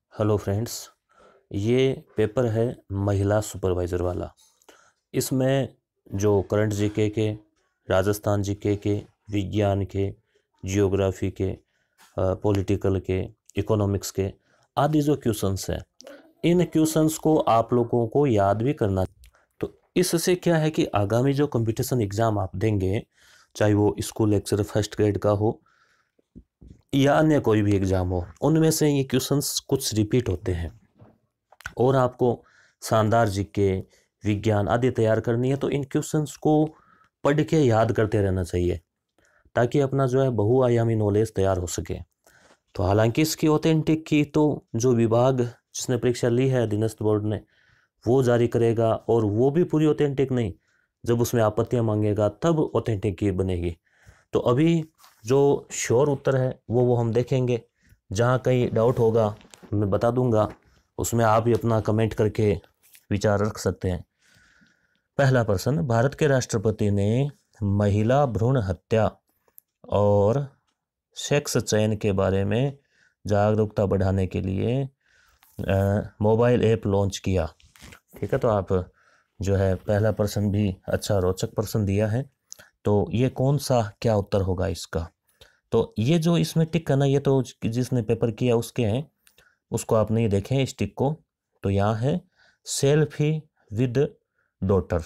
Hello friends, ये paper है महिला सुपरवाइज़र वाला। इसमें जो करंट जीके के, राजस्थान जीके के, विज्ञान के, जियोग्राफी के, पॉलिटिकल के, इकोनॉमिक्स के आदि जो क्वेश्चंस हैं, इन क्वेश्चंस को आप लोगों को याद भी करना। तो इससे क्या है कि आगामी जो कंपटीशन एग्ज़ाम आप देंगे, चाहे वो स्कूल लेक्चर फर्स्ट ग्रेड का हो या अन्य कोई भी एग्ज़ाम हो, उनमें से ये क्वेश्चंस कुछ रिपीट होते हैं और आपको शानदार जीके, विज्ञान आदि तैयार करनी है। तो इन क्वेश्चंस को पढ़ के याद करते रहना चाहिए ताकि अपना जो है बहुआयामी नॉलेज तैयार हो सके। तो हालांकि इसकी ऑथेंटिक की तो जो विभाग जिसने परीक्षा ली है अधीनस्थ बोर्ड ने, वो जारी करेगा, और वो भी पूरी ऑथेंटिक नहीं, जब उसमें आपत्तियां मांगेगा तब ऑथेंटिक की बनेगी। तो अभी जो श्योर उत्तर है वो हम देखेंगे। जहाँ कहीं डाउट होगा मैं बता दूंगा, उसमें आप भी अपना कमेंट करके विचार रख सकते हैं। पहला प्रश्न, भारत के राष्ट्रपति ने महिला भ्रूण हत्या और सेक्स चयन के बारे में जागरूकता बढ़ाने के लिए मोबाइल ऐप लॉन्च किया। ठीक है, तो आप जो है पहला प्रश्न भी अच्छा रोचक प्रश्न दिया है। तो ये कौन सा क्या उत्तर होगा इसका? तो ये जो इसमें टिक है ना, ये तो जिसने पेपर किया उसके हैं, उसको आप नहीं देखें इस टिक को। तो यहाँ है selfie with daughter.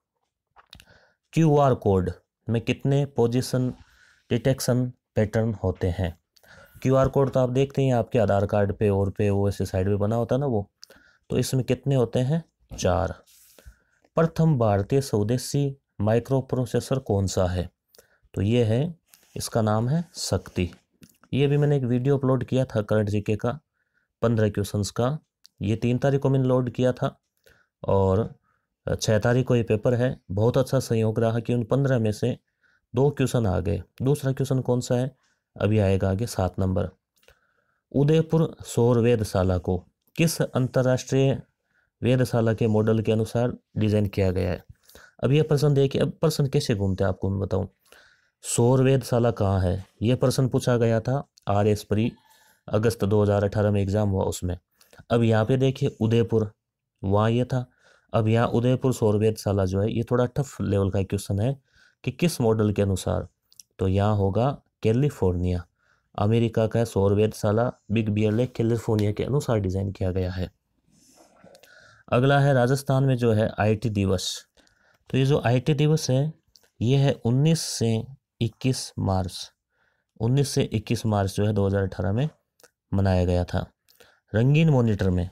QR code में कितने पोजीशन डिटेक्शन पैटर्न होते हैं? क्यूआर कोड तो आप देखते हैं आपके आधार कार्ड पे और पे वो ऐसे साइड में बना होता है ना वो, तो इसमें कितने होते हैं? 4। प्रथम भारतीय स्वदेशी माइक्रो प्रोसेसर कौन सा है? तो ये है, इसका नाम है शक्ति। ये भी मैंने एक वीडियो अपलोड किया था करंट जीके का 15 क्वेश्चंस का। ये 3 तारीख को मैंने लोड किया था और 6 तारीख को ये पेपर है। बहुत अच्छा संयोग रहा कि उन 15 में से 2 क्वेश्चन आ गए। दूसरा क्वेश्चन कौन सा है? अभी आएगा आगे 7 नंबर। उदयपुर सौर वेधशाला को किस अंतर्राष्ट्रीय वेधशाला के मॉडल के अनुसार डिजाइन किया गया है? अब ये प्रश्न देखिए, अब प्रश्न कैसे घूमते हैं आपको मैं बताऊं। सौर वेधशाला कहाँ है, ये प्रश्न पूछा गया था RS प्री अगस्त 2018 में एग्जाम हुआ उसमें। अब यहाँ पे देखिए उदयपुर, वहाँ ये था। अब यहाँ उदयपुर सौर वेधशाला जो है, ये थोड़ा टफ लेवल का क्वेश्चन है कि किस मॉडल के अनुसार। तो यहाँ होगा कैलिफोर्निया, अमेरिका का सौर वेधशाला बिग बियर लेक कैलिफोर्निया के अनुसार डिजाइन किया गया है। अगला है राजस्थान में जो है IT दिवस। तो ये जो IT दिवस है, ये है 19 से 21 मार्च। 19 से 21 मार्च जो है 2018 में मनाया गया था। रंगीन मॉनिटर में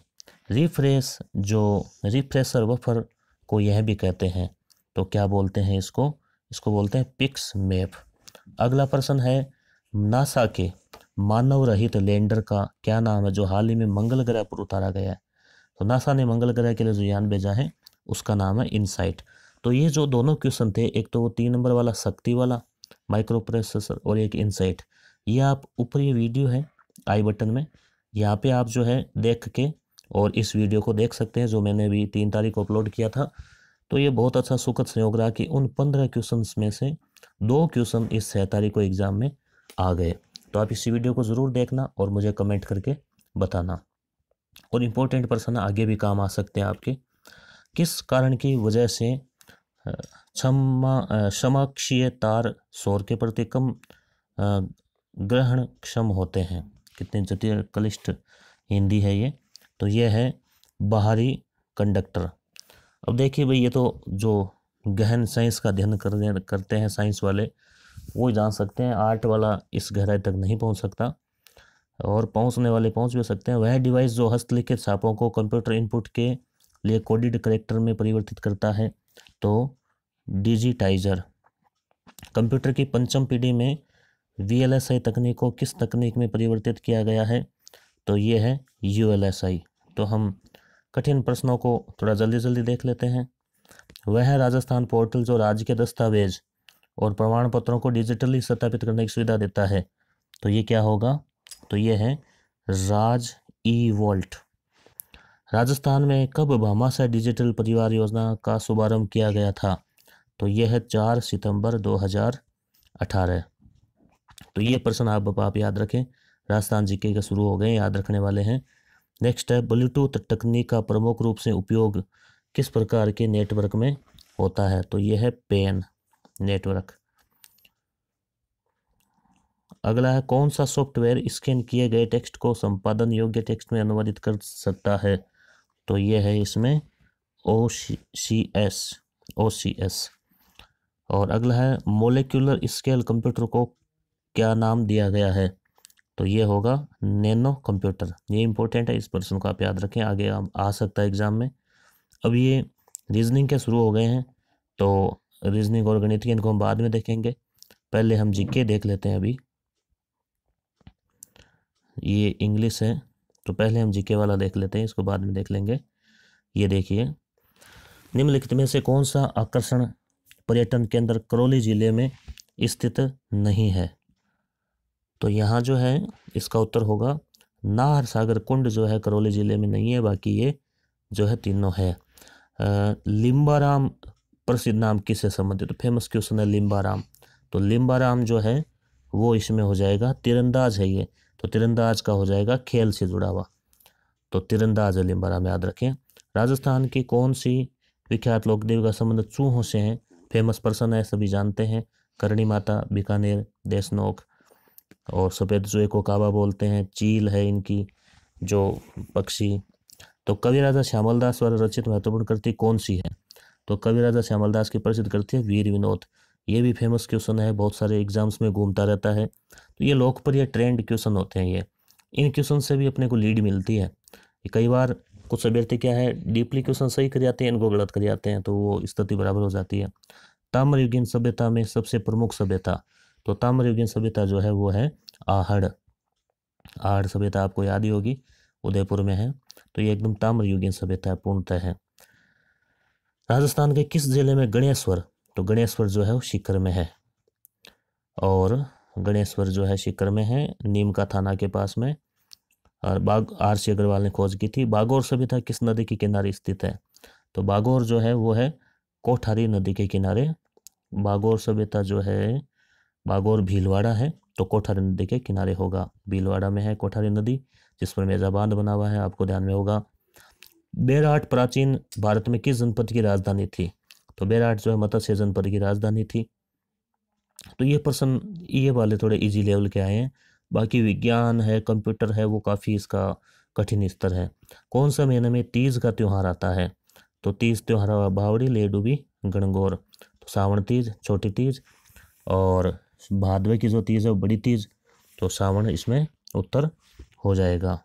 रिफ्रेशर बफर को यह भी कहते हैं, तो क्या बोलते हैं इसको? इसको बोलते हैं पिक्स मैप। अगला प्रश्न है, नासा के मानव रहित लैंडर का क्या नाम है जो हाल ही में मंगल ग्रह पर उतारा गया है? तो नासा ने मंगल ग्रह के लिए जो यान भेजा है उसका नाम है इनसाइट। तो ये जो दोनों क्वेश्चन थे, एक तो वो 3 नंबर वाला शक्ति वाला माइक्रो प्रोसेसर और एक इनसाइट, ये आप ऊपर ये वीडियो है आई बटन में, यहाँ पे आप जो है देख के और इस वीडियो को देख सकते हैं जो मैंने भी 3 तारीख को अपलोड किया था। तो ये बहुत अच्छा सुखद संयोग रहा कि उन 15 क्वेश्चंस में से 2 क्वेश्चन इस 6 तारीख को एग्जाम में आ गए। तो आप इस वीडियो को ज़रूर देखना और मुझे कमेंट करके बताना। और इम्पोर्टेंट प्रश्न आगे भी काम आ सकते हैं आपके। किस कारण की वजह से क्षमाक्षीय तार सौर के प्रति कम ग्रहण क्षम होते हैं? कितने जटिल क्लिष्ट हिंदी है ये। तो ये है बाहरी कंडक्टर। अब देखिए भाई, ये तो जो गहन साइंस का अध्ययन करते हैं साइंस वाले, वो जान सकते हैं। आर्ट वाला इस गहराई तक नहीं पहुंच सकता, और पहुंचने वाले पहुंच भी सकते हैं। वह डिवाइस जो हस्तलिखित छापों को कंप्यूटर इनपुट के लिए कोडेड करेक्टर में परिवर्तित करता है, तो डिजिटाइजर। कंप्यूटर की 5वीं पीढ़ी में VLSI तकनीक को किस तकनीक में परिवर्तित किया गया है? तो ये है ULSI। तो हम कठिन प्रश्नों को थोड़ा जल्दी जल्दी देख लेते हैं। वह राजस्थान पोर्टल जो राज्य के दस्तावेज और प्रमाण पत्रों को डिजिटली सत्यापित करने की सुविधा देता है, तो ये क्या होगा? तो ये है राज E-वॉल्ट। राजस्थान में कब भामाशाह डिजिटल परिवार योजना का शुभारंभ किया गया था? तो यह है 4 सितंबर 2018। तो ये प्रश्न आप याद रखें, राजस्थान जीके के शुरू हो गए, याद रखने वाले हैं। नेक्स्ट है ब्लूटूथ तकनीक का प्रमुख रूप से उपयोग किस प्रकार के नेटवर्क में होता है, तो यह है पेन नेटवर्क। अगला है कौन सा सॉफ्टवेयर स्कैन किए गए टेक्स्ट को संपादन योग्य टेक्स्ट में अनुवादित कर सकता है, तो यह है इसमें OCS। और अगला है मोलेक्युलर स्केल कंप्यूटर को क्या नाम दिया गया है, तो ये होगा नैनो कंप्यूटर। ये इंपॉर्टेंट है, इस प्रश्न को आप याद रखें, आगे आ सकता है एग्जाम में। अब ये रीजनिंग के शुरू हो गए हैं, तो रीजनिंग और गणित इनको हम बाद में देखेंगे, पहले हम जीके देख लेते हैं। अभी ये इंग्लिश है, तो पहले हम जीके वाला देख लेते हैं, इसको बाद में देख लेंगे। ये देखिए, निम्नलिखित में से कौन सा आकर्षण पर्यटन केंद्र करौली जिले में स्थित नहीं है, तो यहाँ जो है इसका उत्तर होगा नाहर सागर कुंड जो है करौली जिले में नहीं है, बाकी ये जो है तीनों है। लिम्बाराम प्रसिद्ध नाम किससे संबंधित, तो फेमस क्वेश्चन है लिम्बाराम, तो लिम्बाराम जो है वो इसमें हो जाएगा तीरंदाज है ये, तो तीरंदाज का हो जाएगा खेल से जुड़ा हुआ, तो तीरंदाज है लिम्बाराम, याद रखें। राजस्थान की कौन सी विख्यात लोकदेवी का संबंध चूहों से है, फेमस पर्सन है, सभी जानते हैं, करणी माता, बीकानेर, देशनोक। और सफ़ेद चूहे को काबा बोलते हैं, चील है इनकी जो पक्षी। तो कवि राजा श्यामलदास द्वारा रचित महत्वपूर्ण कृति कौन सी है, तो कवि राजा श्यामलदास की प्रसिद्ध कृति है वीर विनोद। ये भी फेमस क्वेश्चन है, बहुत सारे एग्जाम्स में घूमता रहता है, तो ये लोकप्रिय ट्रेंड क्वेश्चन होते हैं ये। इन क्वेश्चन से भी अपने को लीड मिलती है। कई बार कुछ अभ्यर्थी क्या है डीपली क्वेश्चन सही कर जाते हैं, इनको गलत कर जाते हैं, तो वो स्थिति बराबर हो जाती है। ताम्रयुगीन सभ्यता में सबसे प्रमुख सभ्यता, तो ताम्रयुगीन सभ्यता जो है वो है आहड़। आहड़ सभ्यता आपको याद ही होगी, उदयपुर में है, तो ये एकदम ताम्रयुगीन सभ्यता पूर्णतः है। राजस्थान के किस जिले में गणेश्वर, तो गणेश्वर जो है वो सीकर में है, और गणेश्वर जो है सीकर में है, नीम का थाना के पास में। और RC अग्रवाल ने खोज की थी। बागौर सभ्यता किस नदी के किनारे स्थित है, तो बागौर जो है वो है कोठारी नदी के किनारे। बागौर सभ्यता जो है, बागौर भीलवाड़ा है, तो कोठारी नदी के किनारे होगा, भीलवाड़ा में है कोठारी नदी, जिस पर मेजा बांध बना हुआ है, आपको ध्यान में होगा। बेरहाट प्राचीन भारत में किस जनपद की राजधानी थी, तो बेरहाट जो है मत्स्य जनपद की राजधानी थी। तो ये प्रश्न ये वाले थोड़े इजी लेवल के आए हैं, बाकी विज्ञान है, कंप्यूटर है, वो काफ़ी इसका कठिन स्तर है। कौन सा महीने में तीज का त्यौहार आता है, तो तीज त्यौहार बावड़ी, लेडूबी, गणगौर। तो सावन तीज, छोटी तीज, और भादवे की जो तीज है वो बड़ी तीज, तो सावन इसमें उत्तर हो जाएगा।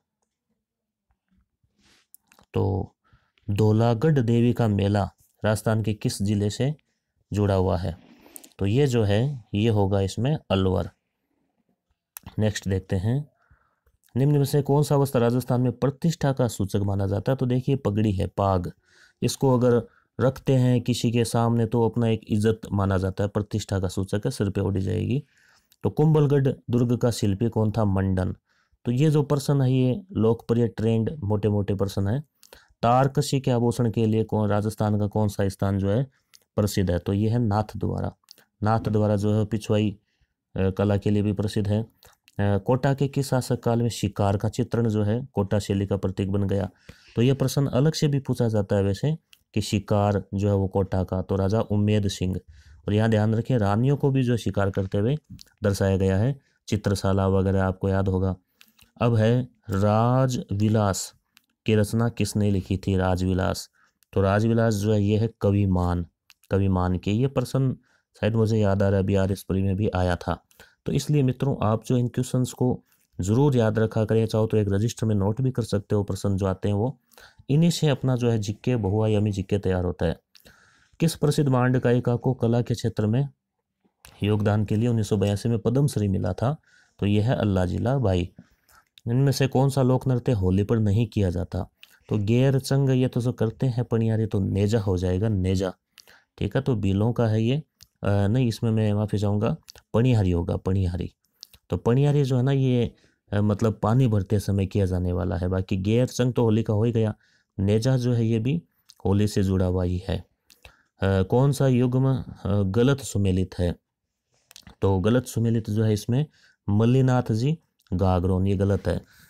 तो धौलागढ़ देवी का मेला राजस्थान के किस जिले से जुड़ा हुआ है, तो ये जो है ये होगा इसमें अलवर। नेक्स्ट देखते हैं, निम्न में से कौन सा वस्त्र राजस्थान में प्रतिष्ठा का सूचक माना जाता है, तो देखिए पगड़ी है, पाग, इसको अगर रखते हैं किसी के सामने तो अपना एक इज्जत माना जाता है, प्रतिष्ठा का सूचक है, सिर पे ओढ़ी जाएगी। तो कुंभलगढ़ दुर्ग का शिल्पी कौन था, मंडन। तो ये जो प्रश्न है ये लोकप्रिय ट्रेंड मोटे मोटे प्रश्न है। तारकशी के आभूषण के लिए कौन राजस्थान का कौन सा स्थान जो है प्रसिद्ध है, तो ये है नाथ द्वारा। नाथ द्वारा जो है पिछवाई कला के लिए भी प्रसिद्ध है। कोटा के किस शासक काल में शिकार का चित्रण जो है कोटा शैली का प्रतीक बन गया, तो यह प्रश्न अलग से भी पूछा जाता है वैसे कि शिकार जो है वो कोटा का, तो राजा उम्मेद सिंह। और यहाँ ध्यान रखें रानियों को भी जो शिकार करते हुए दर्शाया गया है, चित्रशाला वगैरह आपको याद होगा। अब है राजविलास की रचना किसने लिखी थी, राजविलास। तो राजविलास जो है ये है कविमान के। ये प्रश्न शायद मुझे याद आ रहा है BRS में भी आया था। तो इसलिए मित्रों आप जो इन क्वेश्चंस को ज़रूर याद रखा करें, चाहो तो एक रजिस्टर में नोट भी कर सकते हो, प्रश्न जो आते हैं वो इन्हीं से अपना जो है जीके बहुआयामी जीके तैयार होता है। किस प्रसिद्ध मांड गायिका को कला के क्षेत्र में योगदान के लिए 1982 में पद्मश्री मिला था, तो यह है अल्लाह जिला बाई। इनमें से कौन सा लोक नृत्य होली पर नहीं किया जाता, तो गैर चंग ये तो जो करते हैं पनियारी, तो नेजा हो जाएगा, नेजा, ठीक है। तो बिलों का है ये, नहीं इसमें मैं माफ़ी चाहूँगा, पनिहारी होगा, पनिहारी। तो पनिहारी जो है ना ये मतलब पानी भरते समय किया जाने वाला है। बाकी गैर चंग तो होली का हो ही गया, नेजा जो है ये भी होली से जुड़ा हुआ ही है। कौन सा युग्म गलत सुमेलित है, तो गलत सुमेलित जो है इसमें मल्लीनाथ जी गागरोन, ये गलत है।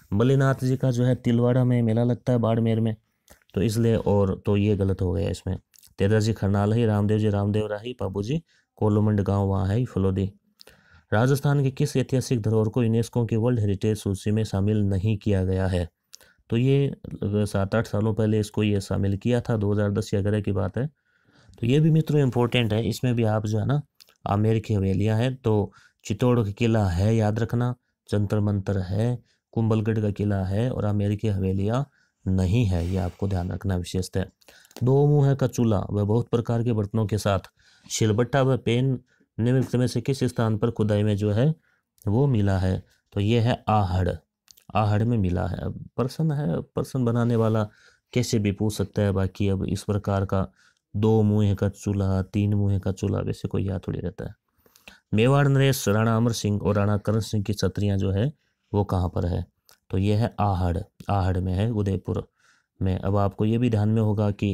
बलिनाथ जी का जो है तिलवाड़ा में मेला लगता है बाड़मेर में, तो इसलिए, और तो ये गलत हो गया इसमें। तेदाजी खरनाल है, रामदेव जी रामदेव राही, बाबू जी कोलोमंड गाँव वहाँ है फलोदी। राजस्थान की किस ऐतिहासिक धरोहर को यूनेस्को की वर्ल्ड हेरिटेज सूची में शामिल नहीं किया गया है? तो ये 7-8 सालों पहले इसको ये शामिल किया था, 2010 या 11 की बात है। तो ये भी मित्रों इम्पोर्टेंट है, इसमें भी आप जो है ना, आमेर की हवेलियाँ हैं, तो चित्तौड़ का किला है, याद रखना, जंतर मंतर है, कुंभलगढ़ का किला है, और आमेर की हवेलियाँ नहीं है, ये आपको ध्यान रखना विशेषतः। दो मुँह का चूल्हा व बहुत प्रकार के बर्तनों के साथ शिलबट्टा व पेन निम्नलिखित में से किस स्थान पर खुदाई में जो है वो मिला है? तो ये है आहड़, आहड़ में मिला है। अब प्रश्न है, प्रश्न बनाने वाला कैसे भी पूछ सकता है। बाकी अब इस प्रकार का 2 मुँह का चूल्हा, 3 मुँह का चूल्हा, वैसे कोई याद थोड़ी रहता है। मेवाड़ नरेश, राणा अमर सिंह और राणा करण सिंह की छत्रियाँ जो है वो कहाँ पर है? तो ये है आहड़, आहड़ में है, उदयपुर में। अब आपको ये भी ध्यान में होगा कि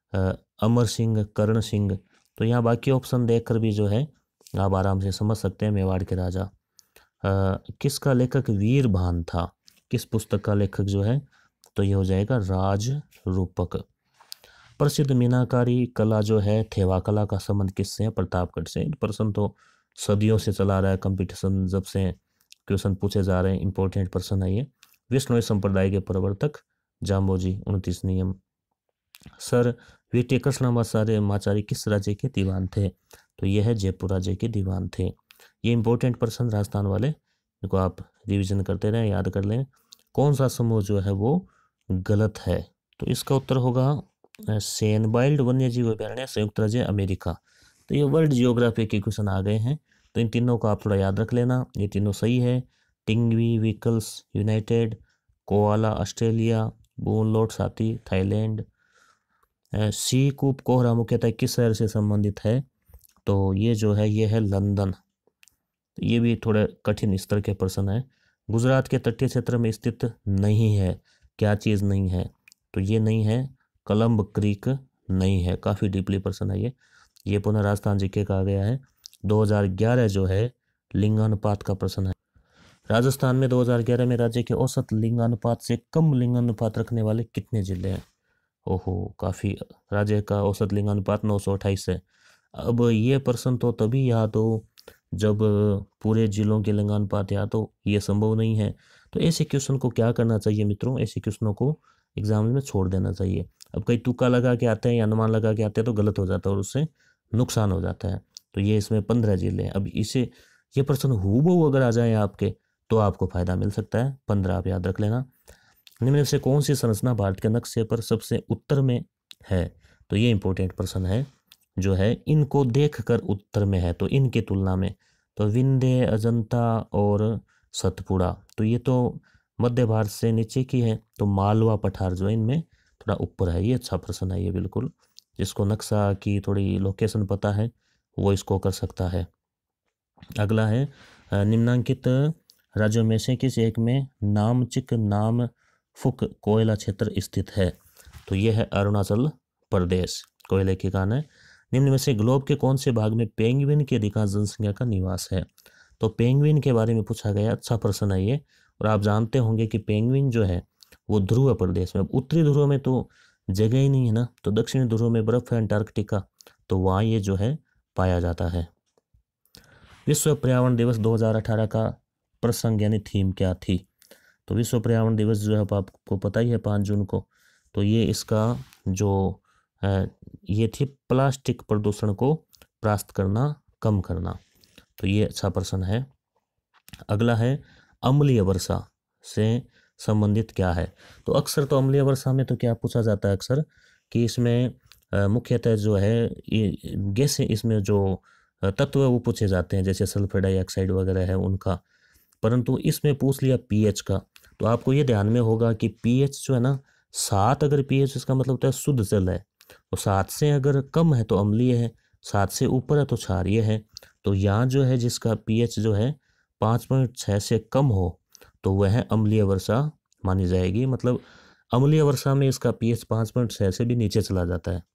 अमर सिंह, करण सिंह, तो यहाँ बाकी ऑप्शन देखकर भी जो है आप आराम से समझ सकते हैं मेवाड़ के राजा। किसका लेखक वीर भान था? किस पुस्तक का लेखक जो है? तो ये हो जाएगा राज रूपक। प्रसिद्ध मीनाकारी कला जो है, थेवा कला का संबंध किससे है? प्रतापगढ़ से। प्रश्न तो सदियों से चला रहा है, कंपटीशन जब से क्वेश्चन पूछे जा रहे हैं, इंपॉर्टेंट प्रश्न है ये। विष्णु संप्रदाय के प्रवर्तक जाम्बोजी, 29 नियम। सर वीटी कृष्णामाचार्य किस राज्य के दीवान थे? तो ये है जयपुर राज्य के दीवान थे। ये इंपॉर्टेंट प्रश्न राजस्थान वाले, इनको आप रिवीजन करते रहें, याद कर लें। कौन सा समूह जो है वो गलत है? तो इसका उत्तर होगा सेन वाइल्ड वन्यजीव अभयारण्य, संयुक्त राज्य अमेरिका। तो ये वर्ल्ड जियोग्राफी के क्वेश्चन आ गए हैं, तो इन तीनों को आप थोड़ा याद रख लेना, ये तीनों सही है। टिंगवी व्हीकल्स यूनाइटेड, कोआला ऑस्ट्रेलिया, बूनलोट साथी थाईलैंड। सी कूप कोहरा मुख्यतः किस शहर से संबंधित है? तो ये जो है ये है लंदन। तो ये भी थोड़े कठिन स्तर के प्रश्न है। गुजरात के तटीय क्षेत्र में स्थित नहीं है, क्या चीज़ नहीं है? तो ये नहीं है कलम्ब क्रीक, नहीं है, काफ़ी डीपली प्रश्न है ये पुनः राजस्थान जीके का आ गया है। 2011 जो है लिंगानुपात का प्रश्न है। राजस्थान में 2011 में राज्य के औसत लिंगानुपात से कम लिंगानुपात रखने वाले कितने जिले हैं? ओहो, काफ़ी, राज्य का औसत लिंगानुपात 928 है। अब ये प्रश्न तो तभी याद हो जब पूरे जिलों के लिंगानुपात याद हो, ये संभव नहीं है। तो ऐसे क्वेश्चन को क्या करना चाहिए मित्रों? ऐसे क्वेश्चनों को एग्जाम में छोड़ देना चाहिए। अब कई तुक्का लगा के आते हैं या अनुमान लगा के आते हैं तो गलत हो जाता है और उससे नुकसान हो जाता है। तो ये इसमें 15 जिले हैं। अब इसे ये प्रश्न हूबहू अगर आ जाए आपके तो आपको फायदा मिल सकता है। 15 आप याद रख लेना। निम्न से कौन सी संरचना भारत के नक्शे पर सबसे उत्तर में है? तो ये इंपॉर्टेंट प्रश्न है जो है, इनको देखकर उत्तर में है, तो इनकी तुलना में। तो विंध्य, अजंता और सतपुड़ा, तो ये तो मध्य भारत से नीचे की है, तो मालवा पठार जो है इनमें थोड़ा ऊपर है। ये अच्छा प्रश्न है ये, बिल्कुल। जिसको नक्शा की थोड़ी लोकेशन पता है वो इसको कर सकता है। अगला है निम्नांकित राज्यों में से किस एक में नामचिक नामफुक कोयला क्षेत्र स्थित है? तो ये है अरुणाचल प्रदेश, कोयले की खान है। निम्न में से ग्लोब के कौन से भाग में पेंगुइन की अधिकांश जनसंख्या का निवास है? तो पेंगुइन के बारे में पूछा गया, अच्छा प्रश्न है ये। और आप जानते होंगे कि पेंगुइन जो है वो ध्रुव प्रदेश में, उत्तरी ध्रुव में तो जगह ही नहीं है ना, तो दक्षिणी ध्रुव में बर्फ है, अंटार्कटिका, तो वहाँ ये जो है पाया जाता है। विश्व पर्यावरण दिवस 2018 का प्रसंग यानी थीम क्या थी? तो विश्व पर्यावरण दिवस जो है आपको पता ही है 5 जून को, तो ये इसका जो ये थी प्लास्टिक प्रदूषण को परास्त करना, कम करना। तो ये अच्छा प्रश्न है। अगला है अम्लीय वर्षा से संबंधित क्या है? तो अक्सर तो अम्लीय वर्षा में तो क्या पूछा जाता है अक्सर कि इसमें मुख्यतः जो है ये गैसें, इसमें जो तत्व है वो पूछे जाते हैं, जैसे सल्फर डाइऑक्साइड वगैरह है उनका। परंतु इसमें पूछ लिया पीएच का, तो आपको ये ध्यान में होगा कि पीएच जो है ना 7, अगर पीएच इसका मतलब होता है शुद्ध जल है, तो 7 से अगर कम है तो अम्लीय है, 7 से ऊपर है तो क्षारीय है। तो यहाँ जो है जिसका पीएच जो है 5.6 से कम हो तो वह अम्लीय वर्षा मानी जाएगी। मतलब अम्लीय वर्षा में इसका पीएच 5.6 से भी नीचे चला जाता है।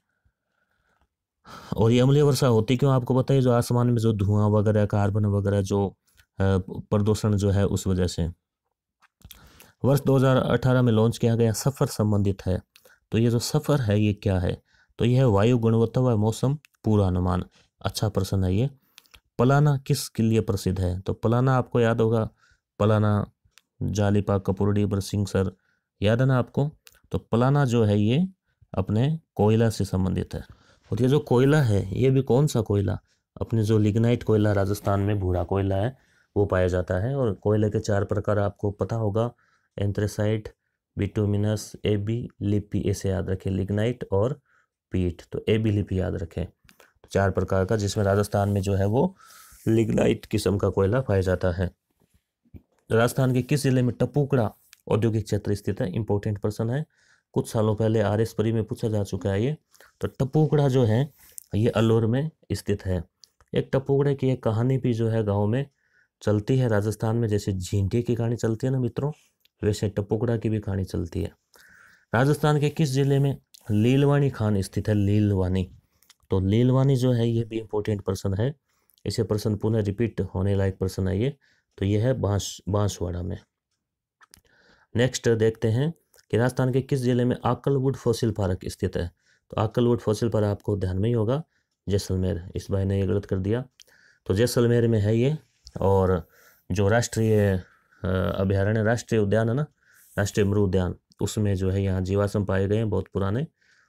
और ये अम्लीय वर्षा होती क्यों आपको पता है? जो आसमान में जो धुआं वगैरह, कार्बन वगैरह जो प्रदूषण जो है उस वजह से। वर्ष 2018 में लॉन्च किया गया सफ़र संबंधित है। तो ये जो सफ़र है ये क्या है? तो यह है वायु गुणवत्ता व मौसम पूर्वानुमान। अच्छा प्रश्न है ये। पलाना किसके लिए प्रसिद्ध है? तो पलाना आपको याद होगा, पलाना, जालिपा, कपुर्डी, बरसिंगसर, याद है ना आपको? तो पलाना जो है ये अपने कोयला से संबंधित है। और ये जो कोयला है ये भी कौन सा कोयला? अपने जो लिग्नाइट कोयला राजस्थान में भूरा कोयला है वो पाया जाता है। और कोयले के 4 प्रकार आपको पता होगा, एंथ्रेसाइट, बिटुमिनस, एबी लिपि, ऐसे याद रखें, लिग्नाइट और पीट। तो एबी लिपि याद रखें। 4 प्रकार का, जिसमें राजस्थान में जो है वो लिग्नाइट किस्म का कोयला पाया जाता है। राजस्थान के किस जिले में टपुकड़ा औद्योगिक क्षेत्र स्थित है? इंपॉर्टेंट प्रश्न है, कुछ सालों पहले RS परी में पूछा जा चुका है ये। तो टपुकड़ा जो है ये अलवर में स्थित है। एक टपुकड़े की एक कहानी भी जो है गाँव में चलती है राजस्थान में। जैसे झींटे की कहानी चलती है ना मित्रों, वैसे टपुकड़ा की भी कहानी चलती है। राजस्थान के किस जिले में लीलवानी खान स्थित है? लीलवानी। तो लीलवानी जो है ये भी इंपॉर्टेंट प्रश्न है। इसे प्रश्न पुनः रिपीट होने लायक प्रश्न है ये। तो ये है बांसवाड़ा में। नेक्स्ट देखते हैं कि राजस्थान के किस जिले में आकलवुड फॉसिल पार्क स्थित है? तो आकलवुड फॉसिल पार्क आपको ध्यान में ही होगा, जैसलमेर। इस भाई ने ये गलत कर दिया। तो जैसलमेर में है ये। और जो राष्ट्रीय अभयारण्य, राष्ट्रीय उद्यान है ना, राष्ट्रीय मृग उद्यान, उसमें जो है यहाँ जीवाश्म पाए गए हैं बहुत पुराने।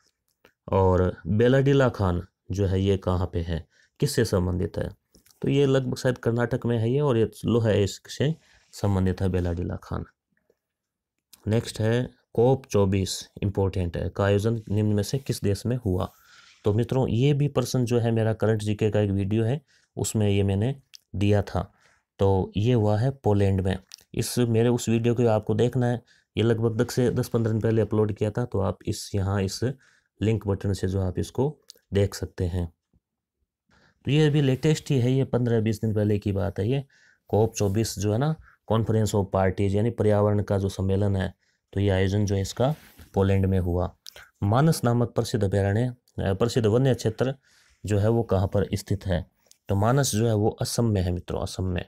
और बेलाडीला खान जो है ये कहाँ पे है, किससे संबंधित है? तो ये लगभग शायद कर्नाटक में है ये, और ये लोहा इससे संबंधित है बेलाडीला खान। नेक्स्ट है COP 24, इंपॉर्टेंट है, का आयोजन निम्न में से किस देश में हुआ? तो मित्रों ये भी प्रश्न जो है मेरा करंट जीके का एक वीडियो है उसमें ये मैंने दिया था। तो ये हुआ है पोलैंड में। इस मेरे उस वीडियो को आपको देखना है, ये लगभग 10-15 दिन पहले अपलोड किया था। तो आप इस लिंक बटन से जो आप इसको देख सकते हैं। तो ये अभी लेटेस्ट ही है, ये 15-20 दिन पहले की बात है ये। COP 24 जो है ना, कॉन्फ्रेंस ऑफ पार्टीज, यानी पर्यावरण का जो सम्मेलन है, तो ये आयोजन जो है इसका पोलैंड में हुआ। मानस नामक प्रसिद्ध अभयारण्य, प्रसिद्ध वन्य क्षेत्र जो है वो कहाँ पर स्थित है? तो मानस जो है वो असम में है मित्रों, असम में।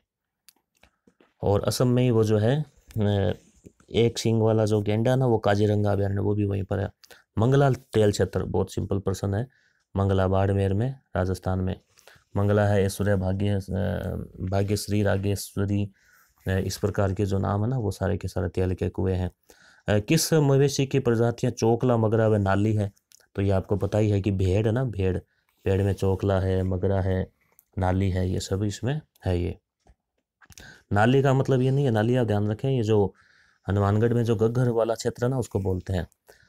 और असम में ही वो जो है एक सींग वाला जो गेंडा ना, वो काजीरंगा अभयारण्य, वो भी वहीं पर है। मंगला तेल क्षेत्र, बहुत सिंपल प्रश्न है। मंगला बाड़मेर में, राजस्थान में। मंगला है ऐश्वर्या, भाग्यश्री, रागेश्वरी, इस प्रकार के जो नाम है ना वो सारे के सारे तेल के कुएं हैं। किस मवेशी की प्रजातियां चोकला, मगरा व नाली है? तो ये आपको पता ही है कि भेड़ है ना, भेड़ में चोकला है, मगरा है, नाली है, ये सब इसमें है। ये नाली का मतलब ये नहीं है, नाली आप ध्यान रखें, ये जो हनुमानगढ़ में जो गग्घर वाला क्षेत्र है ना उसको बोलते हैं।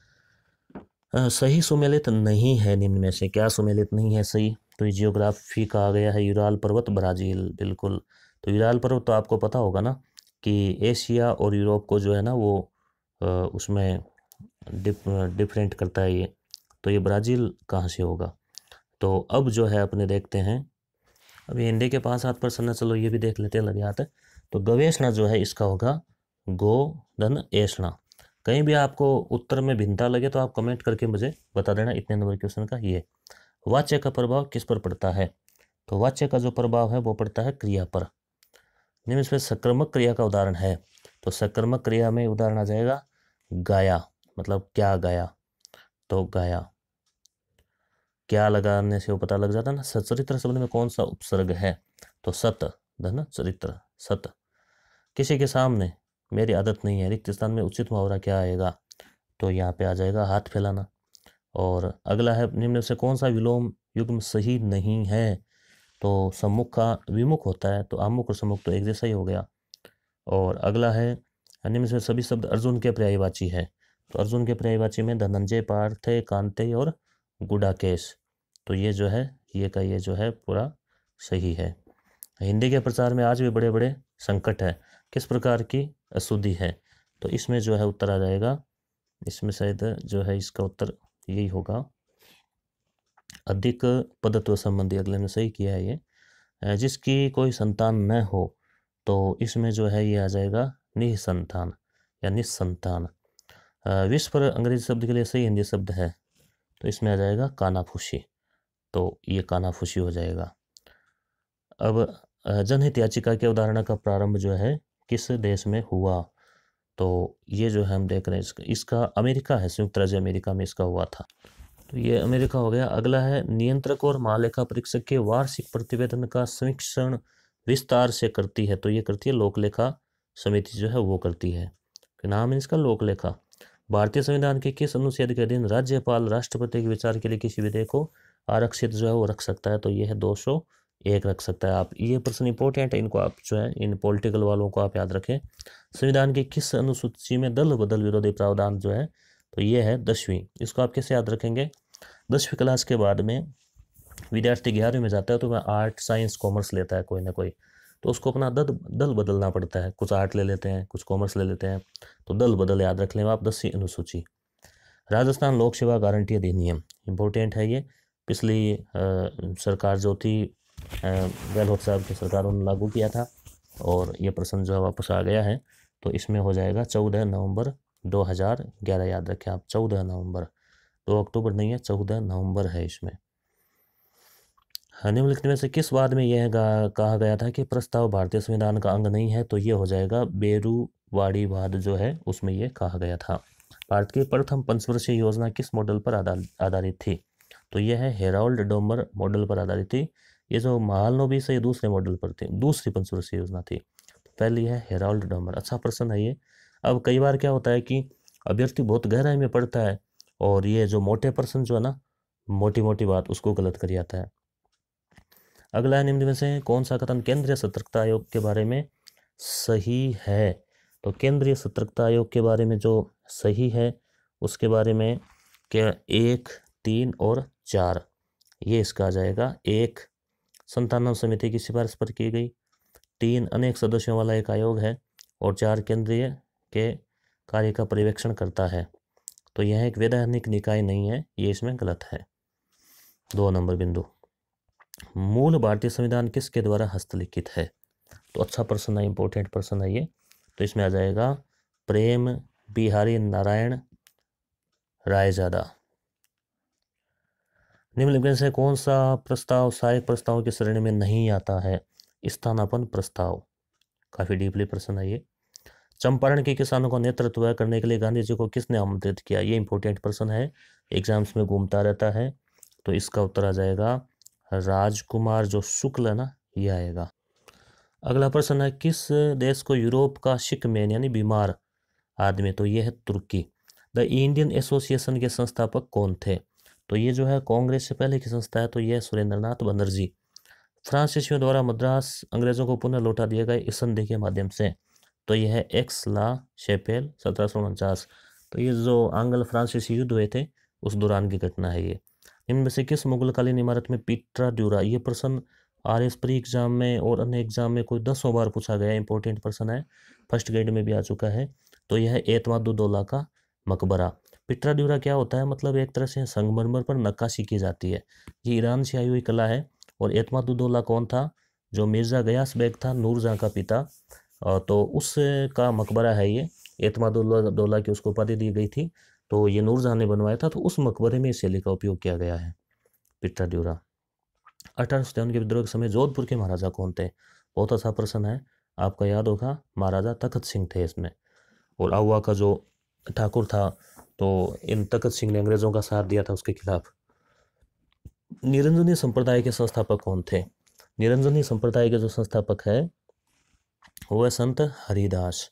सही सुमेलित नहीं है निम्न में से, क्या सुमेलित नहीं है सही? तो ये जियोग्राफी का आ गया है यूराल पर्वत, ब्राज़ील, बिल्कुल। तो यूराल पर्वत तो आपको पता होगा ना कि एशिया और यूरोप को जो है ना वो उसमें डिफरेंट करता है ये। तो ये ब्राज़ील कहाँ से होगा? तो अब जो है अपने देखते हैं, अभी इंडिया के 5-7% है, चलो ये भी देख लेते हैं, लगे हाथ है। तो गवेषणा जो है इसका होगा गोधन एषणा। कहीं भी आपको उत्तर में भिन्नता लगे तो आप कमेंट करके मुझे बता देना। इतने नंबर क्वेश्चन का ये। वाच्य का प्रभाव किस पर पड़ता है? तो वाच्य का जो प्रभाव है वो पड़ता है क्रिया पर। निम्न में सक्रामक क्रिया का उदाहरण है? तो सक्रामक क्रिया में उदाहरण आ जाएगा गाया, मतलब क्या गाया, तो गाया, क्या लगाने से वो पता लग जाता ना। सचरित्र शब्द में कौन सा उपसर्ग है? तो सत, धन चरित्र, सत। किसी के सामने मेरी आदत नहीं है, रिक्त स्थान में उचित मुहावरा क्या आएगा? तो यहाँ पे आ जाएगा हाथ फैलाना। और अगला है निम्न से कौन सा विलोम युग्म सही नहीं है? तो सम्मुख का विमुख होता है, तो आमुख और सम्मुख तो एक जैसा ही हो गया। और अगला है निम्न से सभी शब्द अर्जुन के पर्यायवाची है? तो अर्जुन के पर्यायवाची में धनंजय, पार्थे, कांते और गुडाकेश। तो ये जो है ये का ये जो है पूरा सही है। हिंदी के प्रचार में आज भी बड़े बड़े संकट है, किस प्रकार की अशुद्धि है? तो इसमें जो है उत्तर आ जाएगा, इसमें शायद जो है इसका उत्तर यही होगा, अधिक पदत्व संबंधी। अगले ने सही किया है ये। जिसकी कोई संतान न हो, तो इसमें जो है ये आ जाएगा निसंतान या निस्संतान। विश्व पर अंग्रेजी शब्द के लिए सही हिंदी शब्द है? तो इसमें आ जाएगा कानाफूसी। तो ये कानाफूसी हो जाएगा। अब जनहित याचिका के अवधारणा का प्रारंभ जो है किस देश में हुआ? तो ये जो है हम देख रहे हैं इसका अमेरिका है, संयुक्त राज्य अमेरिका में इसका हुआ था। तो ये अमेरिका हो गया। अगला है नियंत्रक और महालेखा परीक्षक के वार्षिक प्रतिवेदन का समीक्षण विस्तार से करती है। तो ये करती है लोक लेखा समिति जो है वो करती है। नाम है इसका लोक लेखा। भारतीय संविधान के किस अनुच्छेद के अधीन राज्यपाल राष्ट्रपति के विचार के लिए किसी विधेयक को आरक्षित जो है वो रख सकता है? तो ये है 201 रख सकता है। आप ये प्रश्न इंपॉर्टेंट है, इनको आप जो है इन पॉलिटिकल वालों को आप याद रखें। संविधान की किस अनुसूची में दल बदल विरोधी प्रावधान जो है? तो ये है 10वीं। इसको आप कैसे याद रखेंगे? 10वीं क्लास के बाद में विद्यार्थी 11वीं में जाता है तो वह आर्ट साइंस कॉमर्स लेता है कोई ना कोई, तो उसको अपना दल बदलना पड़ता है। कुछ आर्ट ले लेते हैं, कुछ कॉमर्स ले लेते हैं, तो दल बदल याद रख लें आप। 10वीं अनुसूची। राजस्थान लोक सेवा गारंटी अधिनियम इंपॉर्टेंट है ये। पिछली सरकार जो थी गहलोत साहब की सरकार, उन्होंने लागू किया था और ये प्रश्न जो है वापस आ गया है। तो इसमें हो जाएगा 14 नवंबर 2011। याद रखें आप, 14 नवंबर, 2 अक्टूबर नहीं है, 14 नवंबर है इसमें। निम्नलिखित में से किस वाद में यह कहा गया था कि प्रस्ताव भारतीय संविधान का अंग नहीं है? तो ये हो जाएगा बेरूवाड़ी वाद जो है, उसमें ये कहा गया था। भारत की प्रथम पंचवर्षीय योजना किस मॉडल पर आधारित थी? तो यह है हेराल्ड डोमर मॉडल पर आधारित थी। ये जो महालनोबी से दूसरे मॉडल पर थी, दूसरी पंचवर्षीय योजना थी। पहली है हेराल्ड डोमर। अच्छा प्रश्न है ये। अब कई बार क्या होता है कि अभ्यर्थी बहुत गहराई में पढ़ता है और ये जो मोटे प्रश्न जो है ना, मोटी मोटी बात, उसको गलत कर जाता है। अगला है निम्न में से कौन सा कथन केंद्रीय सतर्कता आयोग के बारे में सही है? तो केंद्रीय सतर्कता आयोग के बारे में जो सही है उसके बारे में क्या 1, 3 और 4 ये इसका आ जाएगा। 1, संतानव समिति की सिफारिश पर की गई। 3, अनेक सदस्यों वाला एक आयोग है। और 4, केंद्रीय के कार्य का पर्यवेक्षण करता है। तो यह एक वैधानिक निकाय नहीं है, ये इसमें गलत है। 2 नंबर बिंदु। मूल भारतीय संविधान किसके द्वारा हस्तलिखित है? तो अच्छा प्रश्न है, इंपॉर्टेंट प्रश्न है ये। तो इसमें आ जाएगा प्रेम बिहारी नारायण रायजादा। निम्नलिखित से कौन सा प्रस्ताव सहायक प्रस्तावों की श्रेणी में नहीं आता है? स्थानापन्न प्रस्ताव। काफी डीपली प्रश्न है ये। चंपारण के किसानों का नेतृत्व करने के लिए गांधी जी को किसने आमंत्रित किया? ये इंपॉर्टेंट प्रश्न है, एग्जाम्स में घूमता रहता है। तो इसका उत्तर आ जाएगा राजकुमार जो शुक्ल है ना, ये आएगा। अगला प्रश्न है किस देश को यूरोप का सिक मैन यानी बीमार आदमी? तो ये है तुर्की। द इंडियन एसोसिएशन के संस्थापक कौन थे? तो ये जो है कांग्रेस से पहले की संस्था है, तो यह सुरेंद्रनाथ बनर्जी। फ्रांसीसियों द्वारा मद्रास अंग्रेजों को पुनः लौटा दिए गए इस संधि के माध्यम से? तो यह है एक्स ला शेपेल 1749। तो ये जो आंग्ल फ्रांसीसी युद्ध हुए थे उस दौरान की घटना है ये। इनमें से किस मुगलकालीन इमारत में पीट्रा ड्यूरा? ये प्रश्न RS प्री एग्जाम में और अन्य एग्जाम में कोई 10 बार पूछा गया, इंपॉर्टेंट प्रश्न है, फर्स्ट ग्रेड में भी आ चुका है। तो यह एतमादुद्दौला का मकबरा। पीट्रा ड्यूरा क्या होता है? मतलब एक तरह से संगमरमर पर नक्काशी की जाती है। ये ईरान से आई हुई कला है। और एतमादुद्दौला कौन था? जो मिर्जा गयास बेग था, नूरजहां का पिता, तो उसका मकबरा है ये। एतमादुद्दौला की उसको उपाधि दी गई थी, तो ये नूरजहां ने बनवाया था, तो उस मकबरे में इस शैली का उपयोग किया गया है, पीट्रा ड्यूरा। 1857 के विद्रोह के समय जोधपुर के महाराजा कौन थे? बहुत अच्छा प्रश्न है, आपका याद होगा महाराजा तखत सिंह थे इसमें। और आहुआ का जो ठाकुर था, तो इन तखत सिंह ने अंग्रेजों का साथ दिया था उसके खिलाफ। निरंजनी संप्रदाय के संस्थापक कौन थे? निरंजनी संप्रदाय के जो संस्थापक है वो है संत हरिदास।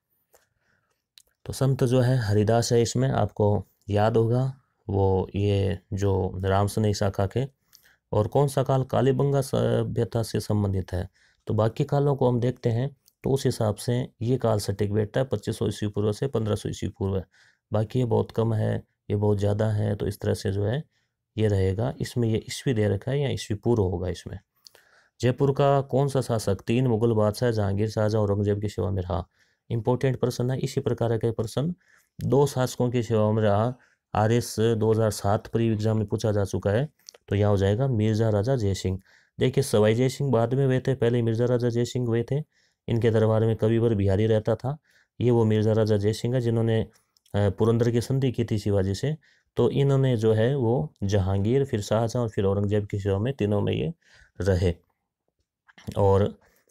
तो संत जो है हरिदास है, इसमें आपको याद होगा वो ये जो रामसनेही शाखा के। और कौन सा काल कालीबंगा सभ्यता से संबंधित है? तो बाकी कालों को हम देखते हैं तो उस हिसाब से ये काल सटीक बैठता है 2500 ईस्वी पूर्व से 1500 ईस्वी पूर्व। बाकी ये बहुत कम है, ये बहुत ज़्यादा है, तो इस तरह से जो है ये रहेगा। इसमें ये ईस्वी दे रखा है या ईस्वी पूर्व होगा इसमें। जयपुर का कौन सा शासक 3 मुगल बादशाह जहांगीर, शाहजहां और औरंगजेब की सेवा में रहा? इंपॉर्टेंट प्रश्न है। इसी प्रकार के प्रश्न 2 शासकों की सेवा में रहा RS 2007 प्री एग्जाम में पूछा जा चुका है। तो यहाँ हो जाएगा मिर्जा राजा जयसिंह। देखिए सवाई जयसिंह बाद में हुए थे, पहले मिर्जा राजा जयसिंह हुए थे। इनके दरबार में कविवर बिहारी रहता था। ये वो मिर्जा राजा जयसिंह है जिन्होंने पुरंदर की संधि की थी शिवाजी से। तो इन्होंने जो है वो जहांगीर, फिर शाहजहां और फिर औरंगजेब की सेवा में, तीनों में ये रहे। और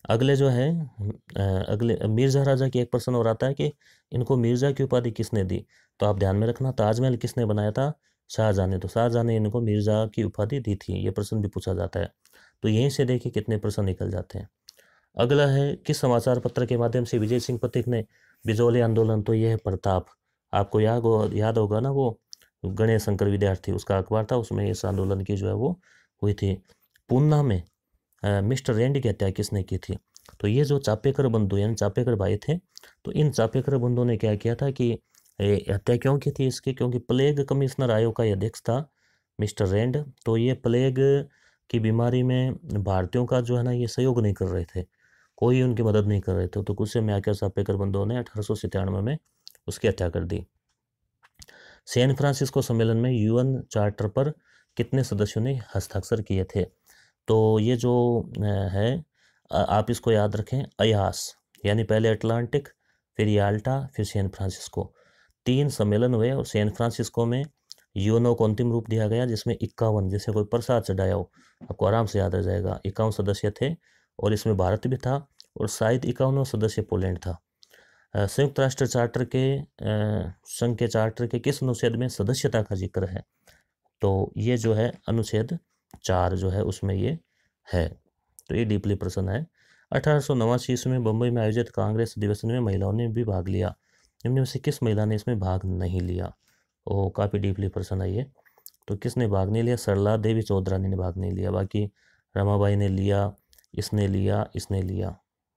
अगले जो है अगले मिर्ज़ा राजा की एक प्रश्न और आता है कि इनको मिर्ज़ा की उपाधि किसने दी। तो आप ध्यान में रखना, ताजमहल किसने बनाया था, शाहजहाँ ने। तो शाहजहाँ ने इनको मिर्ज़ा की उपाधि दी थी, ये प्रश्न भी पूछा जाता है। तो यहीं से देखिए कितने प्रश्न निकल जाते हैं। अगला है, किस समाचार पत्र के माध्यम से विजय सिंह पथिक ने बिजौली आंदोलन, तो यह है प्रताप। आपको याद होगा ना, वो गणेश शंकर विद्यार्थी, उसका अखबार था, उसमें इस आंदोलन की जो है वो हुई थी। पूना में मिस्टर रेंडी की हत्या किसने की थी। तो ये जो चापेकर बंधु यानी चापेकर भाई थे, तो इन चापेकर बंधुओं ने क्या किया था कि हत्या क्यों की थी इसकी, क्योंकि प्लेग कमिश्नर आयोग का अध्यक्ष था मिस्टर रेंड। तो ये प्लेग की बीमारी में भारतीयों का जो है ना ये सहयोग नहीं कर रहे थे, कोई उनकी मदद नहीं कर रहे थे। तो गुस्से में आकर चापेकर बंधुओं ने 1897 में उसकी हत्या कर दी। सैन फ्रांसिस्को सम्मेलन में यूएन चार्टर पर कितने सदस्यों ने हस्ताक्षर किए थे। तो ये जो है आप इसको याद रखें, अयास यानी पहले अटलांटिक, फिर याल्टा, फिर सैन फ्रांसिस्को, 3 सम्मेलन हुए। और सैन फ्रांसिस्को में यूएनओ को अंतिम रूप दिया गया, जिसमें 51, जैसे कोई प्रसाद चढ़ाया हो, आपको आराम से याद आ जाएगा, 51 सदस्य थे। और इसमें भारत भी था, और शायद 51वां सदस्य पोलैंड था। संयुक्त राष्ट्र चार्टर के संघ के चार्टर के किस अनुच्छेद में सदस्यता का जिक्र है। तो ये जो है अनुच्छेद 4 जो है उसमें ये है। तो ये डीपली प्रश्न है। 1889 ईस्वी में बम्बई में आयोजित कांग्रेस अधिवेशन में महिलाओं ने भी भाग लिया, निम्न में से किस महिला ने इसमें भाग नहीं लिया। वो काफ़ी डीपली प्रश्न है ये। तो किसने भाग नहीं लिया, सरला देवी चौधरानी ने भाग नहीं लिया, बाकी रमाबाई ने लिया, इसने लिया।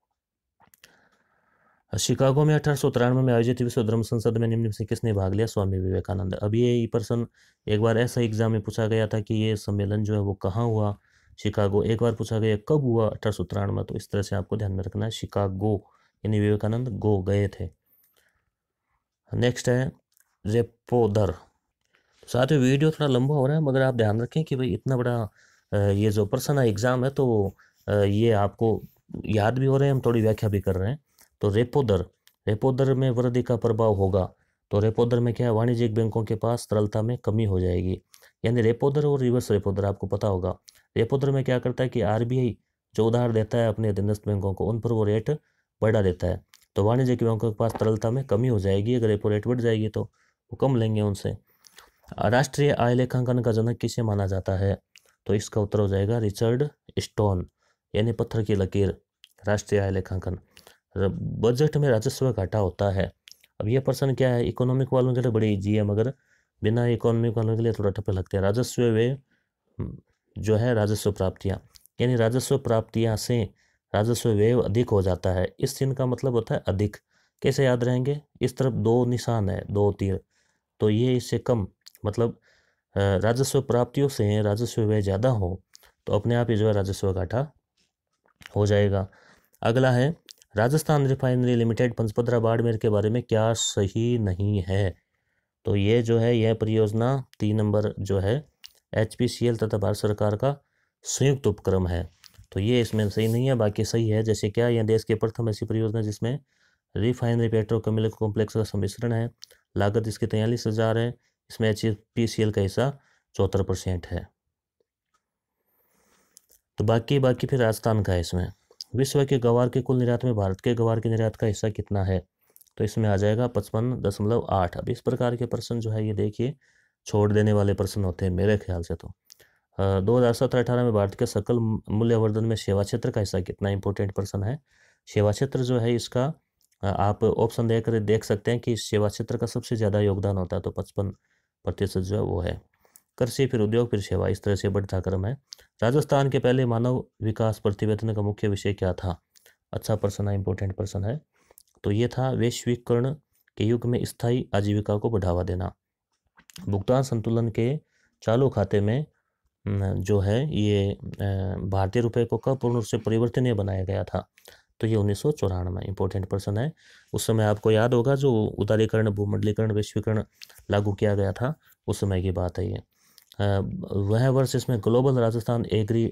शिकागो में 1893 में आयोजित विश्व धर्म संसद में निम्न में से किसने भाग लिया, स्वामी विवेकानंद। अब ये प्रश्न एक बार ऐसा एग्जाम में पूछा गया था कि ये सम्मेलन जो है वो कहाँ हुआ, शिकागो। एक बार पूछा गया कब हुआ, 1893 में। तो इस तरह से आपको ध्यान में रखना है, शिकागो यानी विवेकानंद गए थे। नेक्स्ट है रेपो दर। साथ ही वीडियो थोड़ा लंबा हो रहा है, मगर आप ध्यान रखें कि भाई इतना बड़ा ये जो प्रश्न है एग्जाम है, तो ये आपको याद भी हो रहे हैं, हम थोड़ी व्याख्या भी कर रहे हैं। तो रेपो दर में वृद्धि का प्रभाव होगा। तो रेपो दर में क्या है, वाणिज्यिक बैंकों के पास तरलता में कमी हो जाएगी। यानी रेपो दर और रिवर्स रेपो दर आपको पता होगा। रेपो दर में क्या करता है कि आरबीआई जो उधार देता है अपने अधीनस्थ बैंकों को, उन पर वो रेट बढ़ा देता है। तो वाणिज्यिक बैंकों के पास तरलता में कमी हो जाएगी, अगर रेपो रेट बढ़ जाएगी तो वो कम लेंगे उनसे। राष्ट्रीय आय लेखांकन का जनक किसे माना जाता है। तो इसका उत्तर हो जाएगा रिचर्ड स्टोन, यानी पत्थर की लकीर, राष्ट्रीय आय लेखांकन। बजट में राजस्व घाटा होता है। अब ये प्रश्न क्या है, इकोनॉमिक वालों के लिए बड़ी इजी है, मगर बिना इकोनॉमिक वालों के लिए थोड़ा टप्पे लगते हैं। राजस्व व्यय जो है राजस्व प्राप्तियाँ, यानी राजस्व प्राप्तियाँ से राजस्व व्यय अधिक हो जाता है। इस चिन्ह का मतलब होता है अधिक। कैसे याद रहेंगे, इस तरफ 2 निशान है, 2 तीर, तो ये इससे कम, मतलब राजस्व प्राप्तियों से राजस्व व्यय ज़्यादा हो तो अपने आप ही जो है राजस्व घाटा हो जाएगा। अगला है, राजस्थान रिफाइनरी लिमिटेड पंचपदरा बाड़मेर के बारे में क्या सही नहीं है। तो ये जो है यह परियोजना 3 नंबर जो है HPCL तथा भारत सरकार का संयुक्त उपक्रम है। तो ये इसमें सही नहीं है, बाकी सही है। जैसे क्या, यह देश के प्रथम ऐसी परियोजना जिसमें रिफाइनरी पेट्रोकेमिकल कॉम्प्लेक्स का सम्मिश्रण है। लागत इसकी 43,000 है। इसमें HPCL का हिस्सा 74% है। तो बाकी फिर राजस्थान का है। इसमें विश्व के गवार के कुल निर्यात में भारत के गवार के निर्यात का हिस्सा कितना है। तो इसमें आ जाएगा 55.8। अब इस प्रकार के प्रश्न जो है ये देखिए छोड़ देने वाले प्रश्न होते हैं मेरे ख्याल से। तो 2017-18 में भारत के सकल मूल्यवर्धन में सेवा क्षेत्र का हिस्सा कितना, इंपॉर्टेंट प्रश्न है। सेवा क्षेत्र जो है इसका आप ऑप्शन देकर देख सकते हैं कि सेवा क्षेत्र का सबसे ज़्यादा योगदान होता है, तो 55% जो है वो है। कृषि, फिर उद्योग, फिर सेवा, इस तरह से बढ़ता क्रम है। राजस्थान के पहले मानव विकास प्रतिवेदन का मुख्य विषय क्या था। अच्छा प्रश्न है, इंपॉर्टेंट प्रश्न है। तो ये था वैश्वीकरण के युग में स्थायी आजीविका को बढ़ावा देना। भुगतान संतुलन के चालू खाते में जो है ये भारतीय रुपये को कब पूर्ण रूप से परिवर्तनीय बनाया गया था। तो ये 1994 में, इंपॉर्टेंट प्रश्न है। उस समय आपको याद होगा जो उदारीकरण, भूमंडलीकरण, वैश्वीकरण लागू किया गया था, उस समय की बात है ये। वह वर्ष इसमें global Rajasthan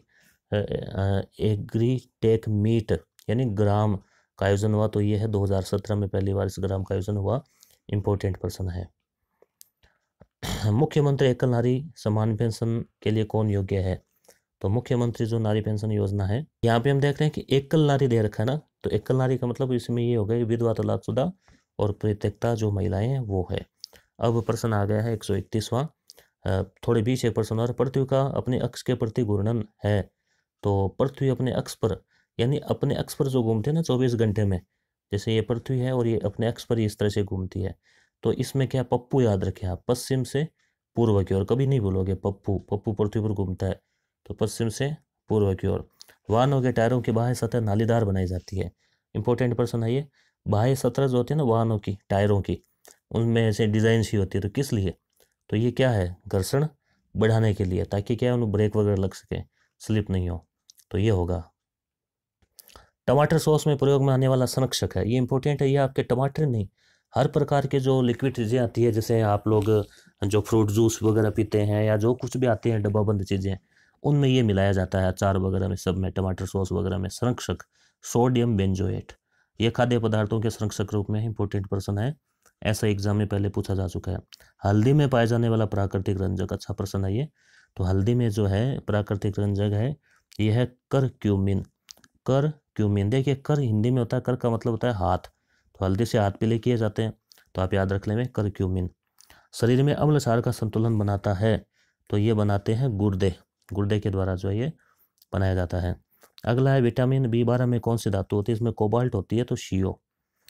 agri tech meet यानी ग्राम का आयोजन हुआ। तो ये है 2017 में पहली बार इस ग्राम का आयोजन हुआ, इंपॉर्टेंट प्रश्न है। मुख्यमंत्री एकल नारी समान पेंशन के लिए कौन योग्य है। तो मुख्यमंत्री जो नारी पेंशन योजना है, यहाँ पे हम देख रहे हैं कि एकल नारी दे रखा है ना, तो एकल नारी का मतलब इसमें ये हो गया कि विधवा, तलाकशुदा और परित्यक्ता जो महिलाएं हैं वो है। अब प्रश्न आ गया है 131वां, थोड़े बीच एक प्रश्न और, पृथ्वी का अपने अक्ष के प्रति घूर्णन है। तो पृथ्वी अपने अक्ष पर, यानी अपने अक्ष पर जो घूमते हैं ना 24 घंटे में, जैसे ये पृथ्वी है और ये अपने अक्ष पर इस तरह से घूमती है। तो इसमें क्या, पप्पू याद रखें आप, पश्चिम से पूर्व की ओर, कभी नहीं भूलोगे पप्पू, पप्पू पृथ्वी पर घूमता है, तो पश्चिम से पूर्व की ओर। वाहनों के टायरों की बाह्य सतह नालीदार बनाई जाती है। इंपॉर्टेंट प्रश्न है ये। बाह्य सतह जो होती है ना वाहनों की, टायरों की, उनमें ऐसे डिजाइन सी होती है, तो किस लिए, तो ये क्या है, घर्षण बढ़ाने के लिए, ताकि क्या उन्हें ब्रेक वगैरह लग सके, स्लिप नहीं हो, तो ये होगा। टमाटर सॉस में प्रयोग में आने वाला संरक्षक है, ये इंपॉर्टेंट है, ये आपके टमाटर नहीं, हर प्रकार के जो लिक्विड चीज़ें आती है, जैसे आप लोग जो फ्रूट जूस वगैरह पीते हैं या जो कुछ भी आते हैं डब्बाबंद चीज़ें, उनमें ये मिलाया जाता है, अचार वगैरह में, सब में, टमाटर सॉस वगैरह में। संरक्षक सोडियम बेंजोएट, ये खाद्य पदार्थों के संरक्षक रूप में इंपॉर्टेंट प्रश्न है, ऐसा एग्जाम में पहले पूछा जा चुका है। हल्दी में पाए जाने वाला प्राकृतिक रंजक, अच्छा प्रश्न है ये। तो हल्दी में जो है प्राकृतिक रंजक है, यह है करक्यूमिन। करक्यूमिन, देखिए कर हिंदी में होता है, कर का मतलब होता है हाथ, तो हल्दी से हाथ पीले किए जाते हैं, तो आप याद रख लेंगे करक्यूमिन। शरीर में अम्ल क्षार का संतुलन बनाता है, तो ये बनाते हैं गुर्दे, गुर्दे के द्वारा जो है ये बनाया जाता है। अगला है विटामिन B12 में कौन सी धातु होती है, इसमें कोबाल्ट होती है, तो CO।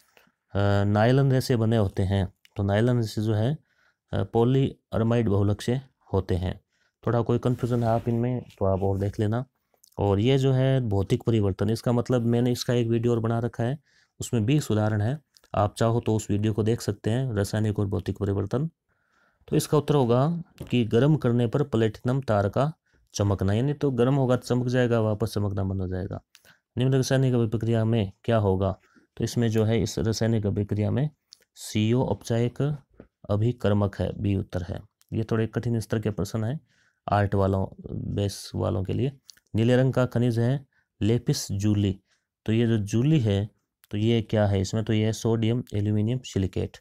नायलन रेसे बने होते हैं, तो नायलन रेसे जो है पॉलीअरमाइड बहुलक से होते हैं। थोड़ा कोई कन्फ्यूजन है आप इनमें तो आप और देख लेना। और ये जो है भौतिक परिवर्तन, इसका मतलब मैंने इसका एक वीडियो और बना रखा है, उसमें 20 उदाहरण है, आप चाहो तो उस वीडियो को देख सकते हैं, रासायनिक और भौतिक परिवर्तन। तो इसका उत्तर होगा कि गर्म करने पर प्लेटिनम तार का चमकना, यानी तो गर्म होगा चमक जाएगा, वापस चमकना बंद हो जाएगा। निम्न रासायनिक अभिक्रिया में क्या होगा, तो इसमें जो है इस रासायनिक अभिक्रिया में CO औपचारिक अभिकर्मक है, B उत्तर है। ये थोड़े कठिन स्तर के प्रश्न है आर्ट वालों, बेस वालों के लिए। नीले रंग का खनिज है लेपिस जूली, तो ये जो जूली है तो ये क्या है इसमें, तो ये है सोडियम एल्यूमिनियम सिलिकेट।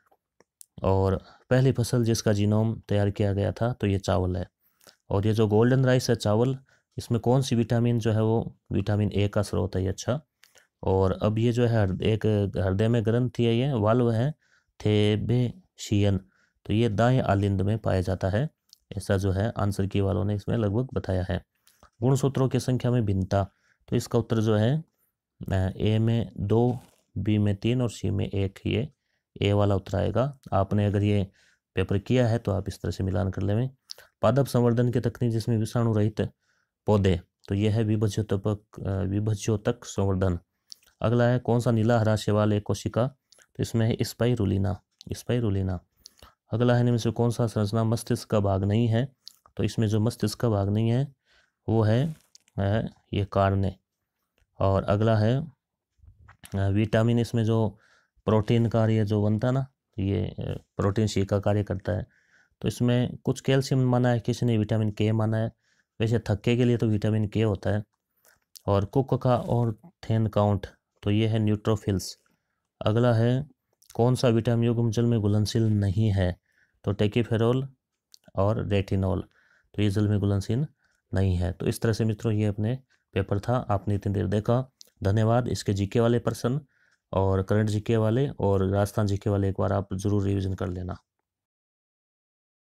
और पहली फसल जिसका जीनोम तैयार किया गया था, तो ये चावल है। और ये जो गोल्डन राइस है चावल, इसमें कौन सी विटामिन जो है वो विटामिन A का स्रोत है ये, अच्छा। और अब ये जो है एक हृदय में ग्रंथि है, ये वाल्व है थेबेशियन, तो ये दाएं आलिंद में पाया जाता है, ऐसा जो है आंसर की वालों ने इसमें लगभग बताया है। गुणसूत्रों की संख्या में भिन्नता, तो इसका उत्तर जो है A में 2, B में 3 और C में 1, ये A वाला उत्तर आएगा। आपने अगर ये पेपर किया है तो आप इस तरह से मिलान कर लेंगे। पादप संवर्धन की तकनीक जिसमें विषाणु रहित पौधे, तो यह है विभज्योतक संवर्धन। अगला है कौन सा नीला हरा शैवाल एक कोशिका, तो इसमें है स्पाइरुलिना, स्पाइरुलिना। अगला है निम्न से कौन सा संरचना मस्तिष्क का भाग नहीं है, तो इसमें जो मस्तिष्क का भाग नहीं है वो है ये कार्ने। और अगला है विटामिन, इसमें जो प्रोटीन कार्य जो बनता है ना, ये प्रोटीन C का कार्य करता है, तो इसमें कुछ कैल्शियम माना है, किसी ने विटामिन K माना है, वैसे थक्के के लिए तो विटामिन K होता है। और कुक का और थेन काउंट, तो ये है न्यूट्रोफिल्स। अगला है कौन सा विटामिन युग्म जल में घुलनशील नहीं है, तो टेकीफेरोल और रेटिनॉल, तो ये जल में घुलनशील नहीं है। तो इस तरह से मित्रों ये अपने पेपर था, आपने इतनी देर देखा, धन्यवाद। इसके जीके वाले प्रश्न और करंट जीके वाले और राजस्थान जीके वाले एक बार आप जरूर रिवीजन कर लेना।